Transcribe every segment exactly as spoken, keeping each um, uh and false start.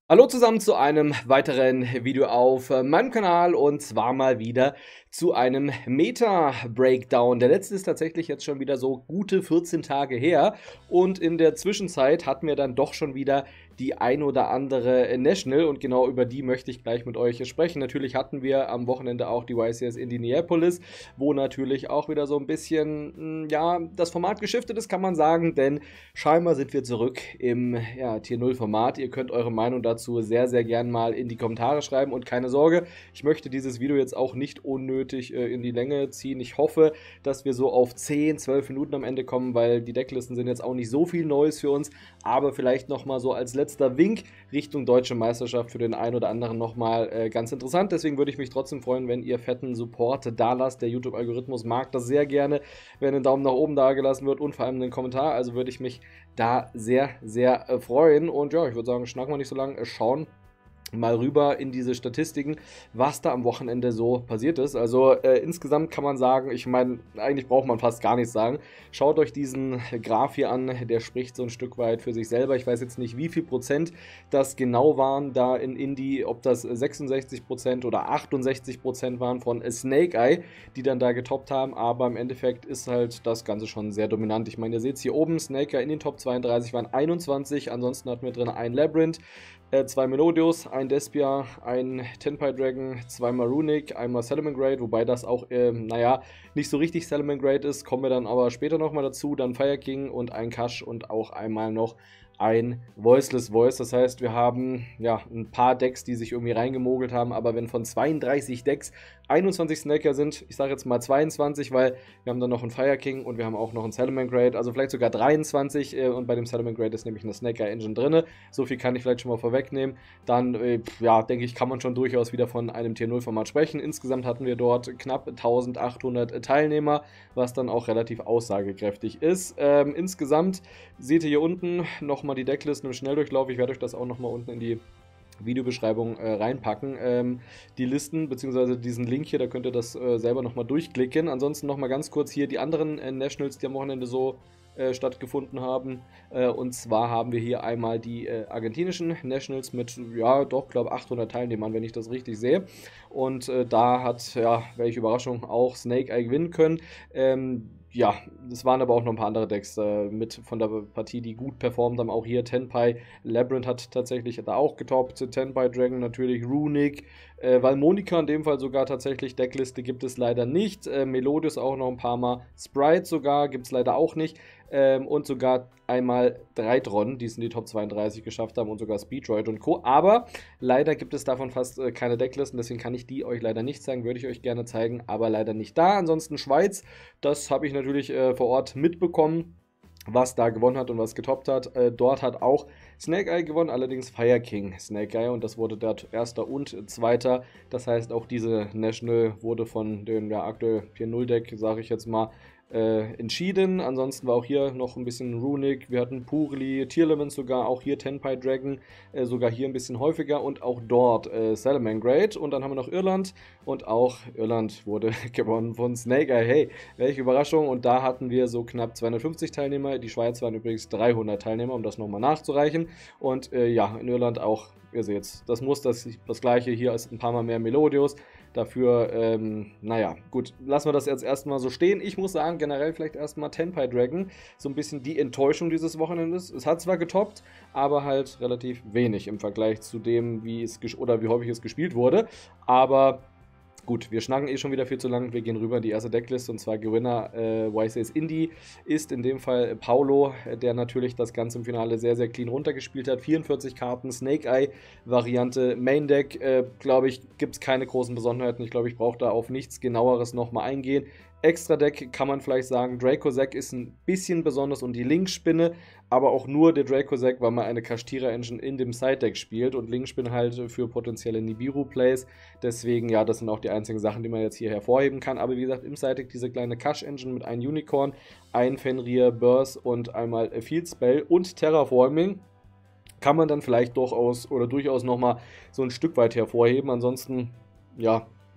Hallo zusammen zu einem weiteren Video auf äh, meinem Kanal und zwar mal wieder zu einem Meta-Breakdown. Der letzte ist tatsächlich jetzt schon wieder so gute vierzehn Tage her und in der Zwischenzeit hatten wir dann doch schon wieder die ein oder andere National und genau über die möchte ich gleich mit euch sprechen. Natürlich hatten wir am Wochenende auch die Y C S Indianapolis, wo natürlich auch wieder so ein bisschen, ja, das Format geschiftet ist, kann man sagen, denn scheinbar sind wir zurück im ja, Tier null Format. Ihr könnt eure Meinung dazu sehr, sehr gern mal in die Kommentare schreiben und keine Sorge, ich möchte dieses Video jetzt auch nicht unnötig äh, in die Länge ziehen. Ich hoffe, dass wir so auf zehn, zwölf Minuten am Ende kommen, weil die Decklisten sind jetzt auch nicht so viel Neues für uns, aber vielleicht nochmal so als letzter Wink Richtung Deutsche Meisterschaft für den einen oder anderen nochmal äh, ganz interessant. Deswegen würde ich mich trotzdem freuen, wenn ihr fetten Support da lasst. Der YouTube-Algorithmus mag das sehr gerne, wenn ein Daumen nach oben da gelassen wird und vor allem einen Kommentar. Also würde ich mich da sehr, sehr äh, freuen. Und ja, ich würde sagen, schnacken wir nicht so lange, äh, schauen mal rüber in diese Statistiken, was da am Wochenende so passiert ist. Also äh, insgesamt kann man sagen, ich meine, eigentlich braucht man fast gar nichts sagen. Schaut euch diesen Graph hier an, der spricht so ein Stück weit für sich selber. Ich weiß jetzt nicht, wie viel Prozent das genau waren da in Indy, ob das sechsundsechzig Prozent oder achtundsechzig Prozent waren von Snake Eye, die dann da getoppt haben, aber im Endeffekt ist halt das Ganze schon sehr dominant. Ich meine, ihr seht es hier oben, Snake Eye in den Top zweiunddreißig waren einundzwanzig, ansonsten hatten wir drin ein Labyrinth, Äh, zwei Melodios, ein Despia, ein Tenpai Dragon, zweimal Runic, einmal Salamangreat, wobei das auch, ähm, naja, nicht so richtig Salamangreat ist, kommen wir dann aber später nochmal dazu, dann Fire King und ein Kash und auch einmal noch ein Voiceless Voice. Das heißt, wir haben ja ein paar Decks, die sich irgendwie reingemogelt haben, aber wenn von zweiunddreißig Decks einundzwanzig Snaker sind, ich sage jetzt mal zweiundzwanzig, weil wir haben dann noch einen Fire King und wir haben auch noch einen Salamangreat, also vielleicht sogar dreiundzwanzig äh, und bei dem Salamangreat ist nämlich eine Snaker Engine drin. So viel kann ich vielleicht schon mal vorwegnehmen. Dann, äh, ja, denke ich, kann man schon durchaus wieder von einem Tier null Format sprechen. Insgesamt hatten wir dort knapp eintausendachthundert Teilnehmer, was dann auch relativ aussagekräftig ist. Ähm, insgesamt seht ihr hier unten nochmal die Decklisten im Schnelldurchlauf. Ich werde euch das auch nochmal unten in die Videobeschreibung äh, reinpacken, ähm, die Listen, beziehungsweise diesen Link hier, da könnt ihr das äh, selber nochmal durchklicken. Ansonsten nochmal ganz kurz hier die anderen äh, Nationals, die am Wochenende so äh, stattgefunden haben. Äh, und zwar haben wir hier einmal die äh, argentinischen Nationals mit, ja, doch, glaube achthundert Teilnehmern, wenn ich das richtig sehe. Und äh, da hat, ja, welche Überraschung, auch Snake Eye gewinnen können. Ähm, ja, es waren aber auch noch ein paar andere Decks äh, mit von der Partie, die gut performt haben. Auch hier Tenpai Labyrinth hat tatsächlich da auch getoppt. Tenpai Dragon natürlich, Runic, äh, Valmonica in dem Fall sogar tatsächlich. Deckliste gibt es leider nicht. Äh, Melodius auch noch ein paar Mal. Sprite sogar gibt es leider auch nicht. Ähm, und sogar einmal Dreitron, die es in die Top zweiunddreißig geschafft haben und sogar Speedroid und Co. Aber leider gibt es davon fast äh, keine Decklisten, deswegen kann ich die euch leider nicht zeigen, würde ich euch gerne zeigen, aber leider nicht da. Ansonsten Schweiz, das habe ich natürlich äh, vor Ort mitbekommen, was da gewonnen hat und was getoppt hat. Äh, dort hat auch Snake Eye gewonnen, allerdings Fire King Snake Eye und das wurde dort erster und zweiter. Das heißt, auch diese National wurde von dem ja, aktuell vier null Deck, sage ich jetzt mal, Äh, entschieden. Ansonsten war auch hier noch ein bisschen Runic, wir hatten Purli, Tierlement sogar, auch hier Tenpai Dragon, äh, sogar hier ein bisschen häufiger und auch dort äh, Salamangreat. Und dann haben wir noch Irland und auch Irland wurde gewonnen von Snake Eye. Hey, welche Überraschung. Und da hatten wir so knapp zweihundertfünfzig Teilnehmer. Die Schweiz waren übrigens dreihundert Teilnehmer, um das nochmal nachzureichen. Und äh, ja, in Irland auch, ihr seht, das muss das, das gleiche. Hier ist ein paar Mal mehr Melodios. Dafür, ähm, naja, gut, lassen wir das jetzt erstmal so stehen. Ich muss sagen, generell vielleicht erstmal Tenpai Dragon, so ein bisschen die Enttäuschung dieses Wochenendes. Es hat zwar getoppt, aber halt relativ wenig im Vergleich zu dem, wie es oder wie häufig es gespielt wurde. Aber gut, wir schnacken eh schon wieder viel zu lang. Wir gehen rüber in die erste Deckliste und zwar Gewinner äh, Y C S Indy ist in dem Fall Paulo, der natürlich das Ganze im Finale sehr, sehr clean runtergespielt hat. vierundvierzig Karten, Snake Eye Variante, Main Deck, äh, glaube ich, gibt es keine großen Besonderheiten. Ich glaube, ich brauche da auf nichts genaueres nochmal eingehen. Extra Deck kann man vielleicht sagen, Dracossack ist ein bisschen besonders und die Linkspinne, aber auch nur der Dracossack, weil man eine Kashtira-Engine in dem Side-Deck spielt und Linkspinne halt für potenzielle Nibiru-Plays. Deswegen, ja, das sind auch die einzigen Sachen, die man jetzt hier hervorheben kann. Aber wie gesagt, im Side-Deck diese kleine Kash-Engine mit einem Unicorn, ein Fenrir, Burst und einmal Field Spell und Terraforming. Kann man dann vielleicht durchaus oder durchaus nochmal so ein Stück weit hervorheben. Ansonsten, ja,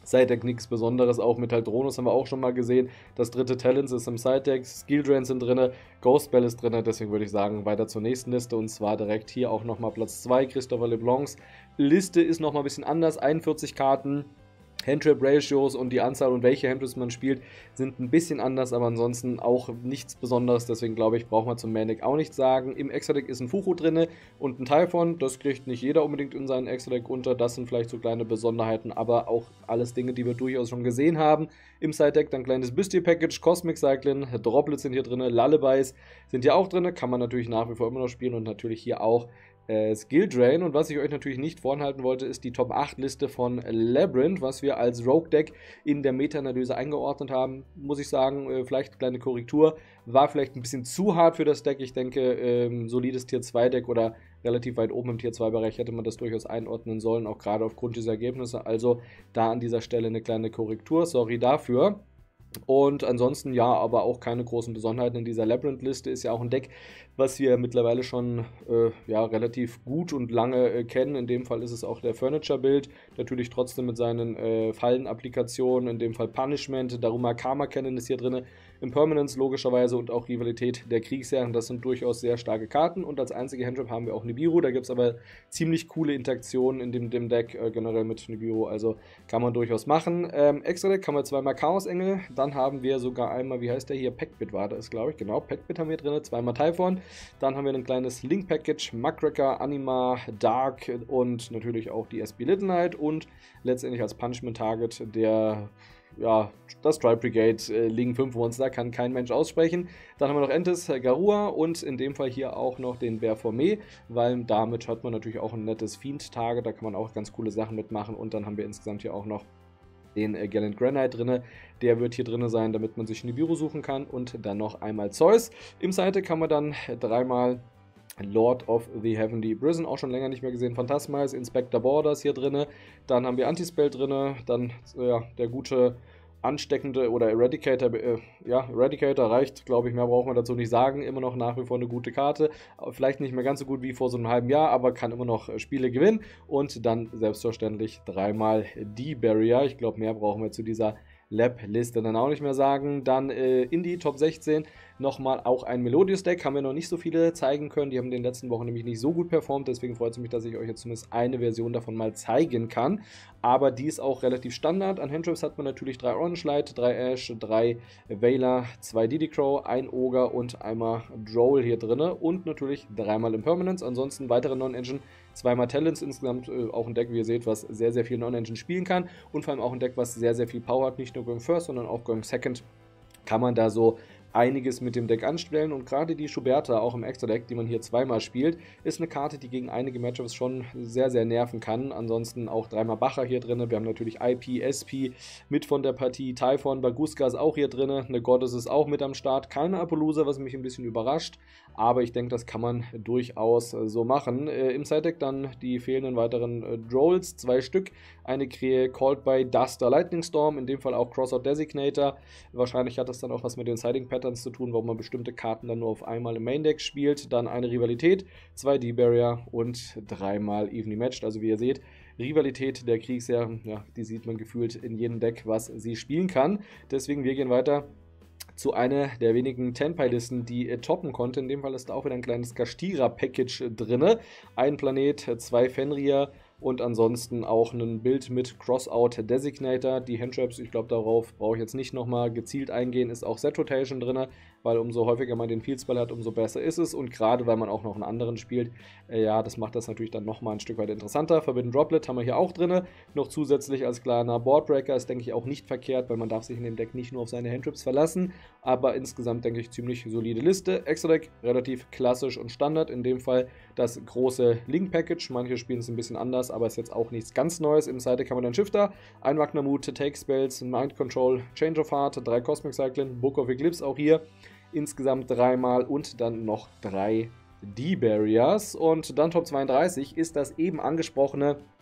Side-Deck nichts Besonderes, auch mit Haldronus haben wir auch schon mal gesehen. Das dritte Talents ist im Side-Deck, Skill Drains sind drin, Ghost Bell ist drin, deswegen würde ich sagen, weiter zur nächsten Liste und zwar direkt hier auch nochmal Platz zwei, Christopher LeBlancs Liste ist nochmal ein bisschen anders, einundvierzig Karten. Handtrap-Ratios und die Anzahl und welche Handtraps man spielt, sind ein bisschen anders, aber ansonsten auch nichts Besonderes. Deswegen glaube ich, braucht man zum Main-Deck auch nichts sagen. Im Extra-Deck ist ein Fuchu drin und ein Typhon. Das kriegt nicht jeder unbedingt in seinen Extra-Deck unter. Das sind vielleicht so kleine Besonderheiten, aber auch alles Dinge, die wir durchaus schon gesehen haben. Im Side-Deck dann kleines Büstier-Package, Cosmic Cyclin, Droplets sind hier drin, Lullabies sind hier auch drin. Kann man natürlich nach wie vor immer noch spielen und natürlich hier auch Äh, Skill Drain. Und was ich euch natürlich nicht vorenthalten wollte, ist die Top acht Liste von Labyrinth, was wir als Rogue Deck in der Meta-Analyse eingeordnet haben. Muss ich sagen, äh, vielleicht eine kleine Korrektur. War vielleicht ein bisschen zu hart für das Deck. Ich denke, ähm, solides Tier zwei Deck oder relativ weit oben im Tier zwei Bereich hätte man das durchaus einordnen sollen, auch gerade aufgrund dieser Ergebnisse. Also da an dieser Stelle eine kleine Korrektur. Sorry dafür. Und ansonsten ja, aber auch keine großen Besonderheiten in dieser Labyrinth-Liste. Ist ja auch ein Deck, was wir mittlerweile schon äh, ja, relativ gut und lange äh, kennen. In dem Fall ist es auch der Furniture-Build. Natürlich trotzdem mit seinen äh, Fallen-Applikationen, in dem Fall Punishment, Daruma Karma Cannon ist hier drin, Impermanence logischerweise und auch Rivalität der Kriegsherren. Das sind durchaus sehr starke Karten. Und als einzige Handtrap haben wir auch Nibiru. Da gibt es aber ziemlich coole Interaktionen in dem, dem Deck äh, generell mit Nibiru. Also kann man durchaus machen. Ähm, Extra Deck haben wir zweimal Chaos-Engel. Dann haben wir sogar einmal, wie heißt der hier? Packbit war das, glaube ich. Genau, Packbit haben wir drin. Zweimal Typhon. Dann haben wir ein kleines Link-Package, Muckracker, Anima, Dark und natürlich auch die S B Little Knight und letztendlich als Punishment-Target der, ja, das Stripe Brigade äh, Link fünf Monster, kann kein Mensch aussprechen. Dann haben wir noch Entis, Garua und in dem Fall hier auch noch den Verformé, weil damit hat man natürlich auch ein nettes Fiend-Target, da kann man auch ganz coole Sachen mitmachen und dann haben wir insgesamt hier auch noch den äh, Gallant Granite drin. Der wird hier drin sein, damit man sich Nibiru suchen kann und dann noch einmal Zeus. Im Side-Deck haben wir dann dreimal Lord of the Heavenly Prison, auch schon länger nicht mehr gesehen. Phantasmize, Inspector Borders hier drin. Dann haben wir Antispell drin. Dann ja, der gute ansteckende oder Eradicator, äh, ja, Eradicator reicht, glaube ich, mehr braucht man dazu nicht sagen. Immer noch nach wie vor eine gute Karte. Vielleicht nicht mehr ganz so gut wie vor so einem halben Jahr, aber kann immer noch Spiele gewinnen. Und dann selbstverständlich dreimal die Barrier. Ich glaube, mehr brauchen wir zu dieser Lab-Liste dann auch nicht mehr sagen. Dann äh, in die Top sechzehn nochmal auch ein Melodious-Deck. Haben wir noch nicht so viele zeigen können. Die haben in den letzten Wochen nämlich nicht so gut performt. Deswegen freut es mich, dass ich euch jetzt zumindest eine Version davon mal zeigen kann. Aber die ist auch relativ Standard. An Handtraps hat man natürlich drei Orange Light, drei Ash, drei Veiler, zwei Diddy Crow, ein Ogre und einmal Droll hier drin. Und natürlich dreimal Impermanence. Ansonsten weitere Non-Engine, zweimal Talents. Insgesamt äh, auch ein Deck, wie ihr seht, was sehr, sehr viel Non-Engine spielen kann. Und vor allem auch ein Deck, was sehr, sehr viel Power hat. Nicht nur Going First, sondern auch Going Second. Kann man da so einiges mit dem Deck anstellen und gerade die Schuberta, auch im Extra-Deck, die man hier zweimal spielt, ist eine Karte, die gegen einige Matchups schon sehr, sehr nerven kann. Ansonsten auch dreimal Bacher hier drin. Wir haben natürlich I P, S P mit von der Partie, Typhon, Baguska ist auch hier drin, eine Goddess ist auch mit am Start. Keine Apollousa, was mich ein bisschen überrascht, aber ich denke, das kann man durchaus so machen. Äh, Im Side-Deck dann die fehlenden weiteren äh, Drolls, zwei Stück. Eine Krähe Called by Duster Lightning Storm, in dem Fall auch Crossout Designator. Wahrscheinlich hat das dann auch was mit den Siding-Patterns zu tun, warum man bestimmte Karten dann nur auf einmal im Main-Deck spielt. Dann eine Rivalität, zwei D-Barrier und dreimal Evenly Matched. Also wie ihr seht, Rivalität der Kriegsherren, ja, die sieht man gefühlt in jedem Deck, was sie spielen kann. Deswegen, wir gehen weiter zu einer der wenigen Tenpai-Listen, die äh, toppen konnte. In dem Fall ist da auch wieder ein kleines Kastira-Package drin. Ein Planet, zwei Fenrir und ansonsten auch ein Bild mit Crossout Designator. Die Handtraps, ich glaube, darauf brauche ich jetzt nicht nochmal gezielt eingehen, ist auch Set Rotation drin, weil umso häufiger man den Fieldspell hat, umso besser ist es. Und gerade weil man auch noch einen anderen spielt, äh, ja, das macht das natürlich dann nochmal ein Stück weit interessanter. Forbidden Droplet haben wir hier auch drin. Noch zusätzlich als kleiner Boardbreaker ist, denke ich, auch nicht verkehrt, weil man darf sich in dem Deck nicht nur auf seine Handtraps verlassen. Aber insgesamt, denke ich, ziemlich solide Liste. Extra Deck, relativ klassisch und Standard. In dem Fall das große Link-Package. Manche spielen es ein bisschen anders, aber ist jetzt auch nichts ganz Neues. Im Seite kann man dann Shifter, ein Magnamut, Take Spells, Mind Control, Change of Heart, drei Cosmic Cyclin, Book of Eclipse auch hier. Insgesamt dreimal und dann noch drei D-Barriers. Und dann Top zweiunddreißig ist das eben angesprochene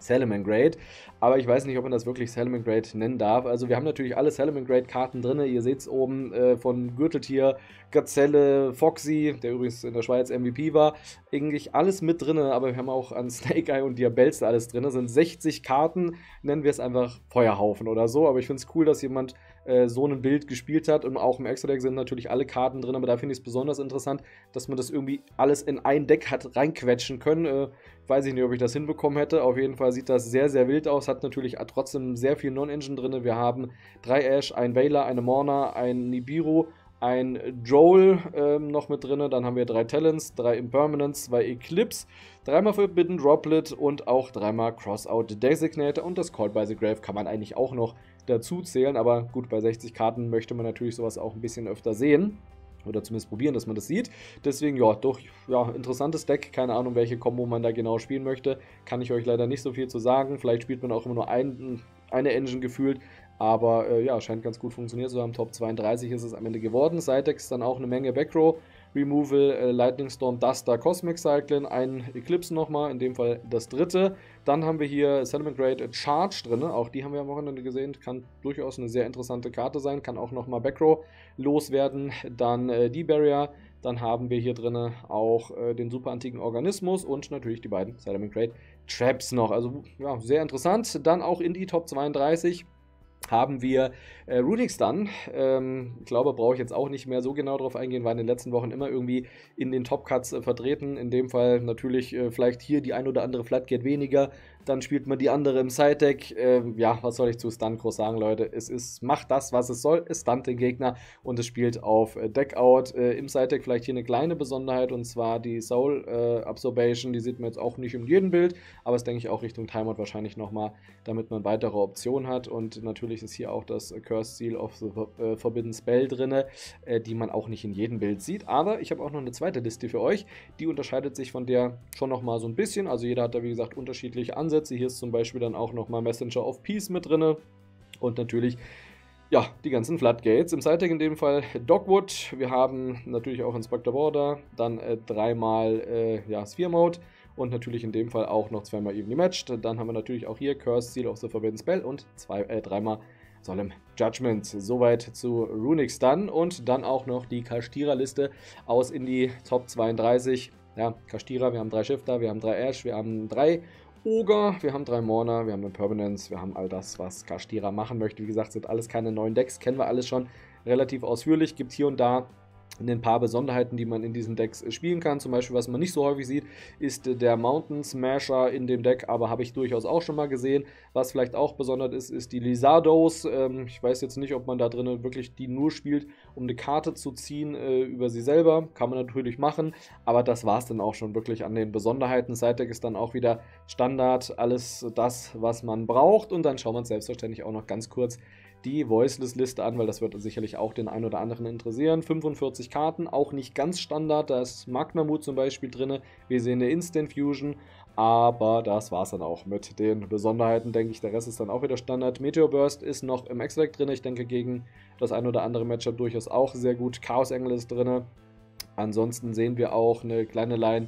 Salamangreat, aber ich weiß nicht, ob man das wirklich Salamangreat nennen darf. Also wir haben natürlich alle Salamangreat-Karten drin. Ihr seht es oben äh, von Gürteltier, Gazelle, Foxy, der übrigens in der Schweiz M V P war, eigentlich alles mit drin, aber wir haben auch an Snake Eye und Diabellste alles drin. Das sind sechzig Karten, nennen wir es einfach Feuerhaufen oder so, aber ich finde es cool, dass jemand äh, so ein Bild gespielt hat und auch im Extra-Deck sind natürlich alle Karten drin, aber da finde ich es besonders interessant, dass man das irgendwie alles in ein Deck hat reinquetschen können. Äh, weiß ich nicht, ob ich das hinbekommen hätte. Auf jeden Fall sieht das sehr, sehr wild aus, hat natürlich trotzdem sehr viel Non-Engine drin. Wir haben drei Ash, ein Veiler, eine Morna, ein Nibiru, ein Joel ähm, noch mit drin, dann haben wir drei Talents, drei Impermanents, zwei Eclipse, dreimal Forbidden Droplet und auch dreimal Crossout Designator und das Called by the Grave kann man eigentlich auch noch dazu zählen, aber gut, bei sechzig Karten möchte man natürlich sowas auch ein bisschen öfter sehen. Oder zumindest probieren, dass man das sieht. Deswegen, ja, doch, ja, interessantes Deck. Keine Ahnung, welche Kombo man da genau spielen möchte. Kann ich euch leider nicht so viel zu sagen. Vielleicht spielt man auch immer nur ein, eine Engine gefühlt. Aber äh, ja, scheint ganz gut funktioniert. So am Top zweiunddreißig ist es am Ende geworden. Sidedecks dann auch eine Menge Backrow. Removal, äh, Lightning Storm, Duster, Cosmic Cyclone, ein Eclipse nochmal, in dem Fall das dritte. Dann haben wir hier Salamangreat Charge drin, auch die haben wir am Wochenende gesehen, kann durchaus eine sehr interessante Karte sein, kann auch nochmal Backrow loswerden. Dann äh, die Barrier, dann haben wir hier drin auch äh, den super antiken Organismus und natürlich die beiden Salamangreat Traps noch, also ja, sehr interessant. Dann auch in die Top zweiunddreißig haben wir äh, Runic Stun. Ähm, ich glaube, brauche ich jetzt auch nicht mehr so genau drauf eingehen, war in den letzten Wochen immer irgendwie in den Top-Cuts äh, vertreten. In dem Fall natürlich äh, vielleicht hier die ein oder andere Floodgate weniger. Dann spielt man die andere im Side-Deck. Ähm, ja, was soll ich zu Stun groß sagen, Leute? Es ist, macht das, was es soll. Es stunt den Gegner und es spielt auf äh, Deck-Out. Äh, Im Side-Deck vielleicht hier eine kleine Besonderheit und zwar die Soul äh, Absorption. Die sieht man jetzt auch nicht in jedem Bild, aber es denke ich auch Richtung Timeout wahrscheinlich nochmal, damit man weitere Optionen hat. Und natürlich ist hier auch das Cursed Seal of the äh, Forbidden Spell drin, äh, die man auch nicht in jedem Bild sieht. Aber ich habe auch noch eine zweite Liste für euch. Die unterscheidet sich von der schon nochmal so ein bisschen. Also jeder hat da wie gesagt unterschiedliche Ansätze. Hier ist zum Beispiel dann auch nochmal Messenger of Peace mit drin und natürlich ja, die ganzen Floodgates. Im Side-Deck in dem Fall Dogwood. Wir haben natürlich auch Inspector Border, dann äh, dreimal äh, ja, Sphere Mode und natürlich in dem Fall auch noch zweimal Evenly Matched. Dann haben wir natürlich auch hier Cursed Seal of the Forbidden Spell und zwei, äh, dreimal Solemn Judgment. Soweit zu Runic Stun und dann auch noch die Kashtira-Liste aus in die Top zweiunddreißig. Ja, Kashtira, wir haben drei Shifter, wir haben drei Ash, wir haben drei Ogre, wir haben drei Morna, wir haben eine Permanence, wir haben all das, was Kashtira machen möchte. Wie gesagt, sind alles keine neuen Decks, kennen wir alles schon relativ ausführlich. Gibt hier und da ein paar Besonderheiten, die man in diesen Decks spielen kann. Zum Beispiel, was man nicht so häufig sieht, ist der Mountain Smasher in dem Deck, aber habe ich durchaus auch schon mal gesehen. Was vielleicht auch besonders ist, ist die Lizardos. Ähm, ich weiß jetzt nicht, ob man da drin wirklich die nur spielt, um eine Karte zu ziehen äh, über sie selber. Kann man natürlich machen, aber das war es dann auch schon wirklich an den Besonderheiten. Side-Deck ist dann auch wieder Standard, alles das, was man braucht. Und dann schauen wir uns selbstverständlich auch noch ganz kurz die Voiceless-Liste an, weil das wird sicherlich auch den einen oder anderen interessieren. fünfundvierzig Karten, auch nicht ganz Standard, da ist Magna-Mut zum Beispiel drin, wir sehen eine Instant Fusion, aber das war es dann auch mit den Besonderheiten, denke ich, der Rest ist dann auch wieder Standard. Meteor Burst ist noch im Extra-Deck drin, ich denke gegen das ein oder andere Matchup durchaus auch sehr gut. Chaos Engel ist drin, ansonsten sehen wir auch eine kleine Line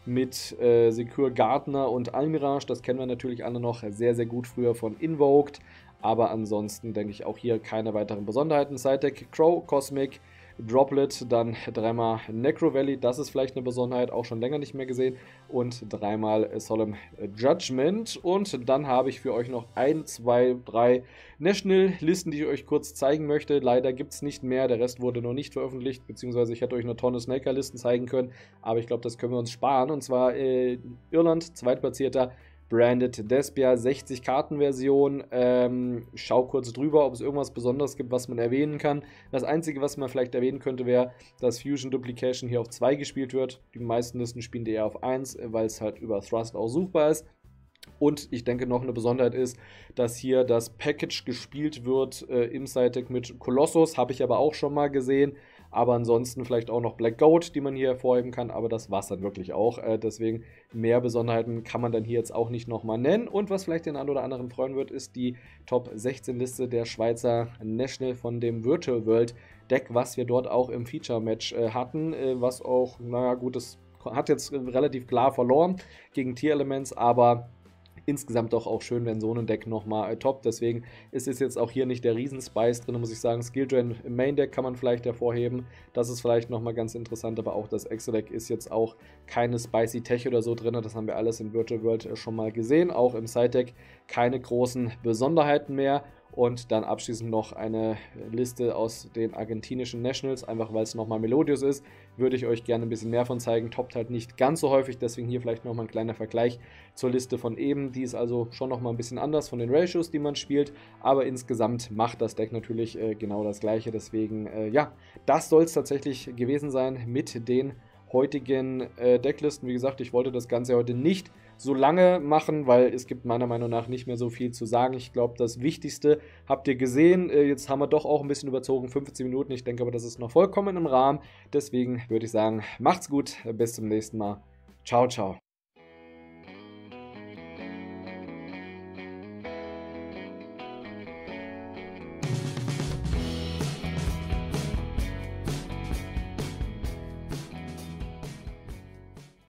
mit äh, Secure Gardner und Almirage, das kennen wir natürlich alle noch sehr, sehr gut früher von Invoked. Aber ansonsten denke ich auch hier keine weiteren Besonderheiten. Side-Deck Crow, Cosmic, Droplet, dann dreimal Necro Valley, das ist vielleicht eine Besonderheit, auch schon länger nicht mehr gesehen. Und dreimal Solemn Judgment. Und dann habe ich für euch noch ein, zwei, drei National-Listen, die ich euch kurz zeigen möchte. Leider gibt es nicht mehr, der Rest wurde noch nicht veröffentlicht, beziehungsweise ich hätte euch eine Tonne Snaker-Listen zeigen können. Aber ich glaube, das können wir uns sparen. Und zwar äh, Irland, zweitplatzierter Branded Despia, sechzig Karten Version. Ähm, schau kurz drüber, ob es irgendwas Besonderes gibt, was man erwähnen kann. Das Einzige, was man vielleicht erwähnen könnte, wäre, dass Fusion Duplication hier auf zwei gespielt wird. Die meisten Listen spielen die eher auf eins, weil es halt über Thrust auch suchbar ist. Und ich denke, noch eine Besonderheit ist, dass hier das Package gespielt wird äh, im Side-Deck mit Colossus. Habe ich aber auch schon mal gesehen. Aber ansonsten vielleicht auch noch Black Goat, die man hier hervorheben kann. Aber das war es dann wirklich auch. Äh, deswegen mehr Besonderheiten kann man dann hier jetzt auch nicht nochmal nennen. Und was vielleicht den einen oder anderen freuen wird, ist die Top sechzehn Liste der Schweizer National von dem Virtual World Deck, was wir dort auch im Feature-Match äh, hatten. Äh, was auch, naja gut, das hat jetzt relativ klar verloren gegen Tier Elements, aber insgesamt doch auch schön, wenn so ein Deck nochmal äh, toppt. Deswegen ist es jetzt auch hier nicht der Riesen-Spice drin, muss ich sagen. Skill Drain im Main-Deck kann man vielleicht hervorheben. Das ist vielleicht nochmal ganz interessant, aber auch das Extra-Deck ist jetzt auch keine Spicy Tech oder so drin. Das haben wir alles in Virtual World äh, schon mal gesehen. Auch im Side-Deck keine großen Besonderheiten mehr. Und dann abschließend noch eine Liste aus den argentinischen Nationals, einfach weil es nochmal Melodius ist, würde ich euch gerne ein bisschen mehr von zeigen. Toppt halt nicht ganz so häufig, deswegen hier vielleicht nochmal ein kleiner Vergleich zur Liste von eben. Die ist also schon nochmal ein bisschen anders von den Ratios, die man spielt, aber insgesamt macht das Deck natürlich äh, genau das gleiche. Deswegen, äh, ja, das soll es tatsächlich gewesen sein mit den heutigen äh, Decklisten. Wie gesagt, ich wollte das Ganze heute nicht so lange machen, weil es gibt meiner Meinung nach nicht mehr so viel zu sagen. Ich glaube, das Wichtigste habt ihr gesehen. Äh, jetzt haben wir doch auch ein bisschen überzogen, fünfzehn Minuten. Ich denke aber, das ist noch vollkommen im Rahmen. Deswegen würde ich sagen, macht's gut, bis zum nächsten Mal. Ciao, ciao.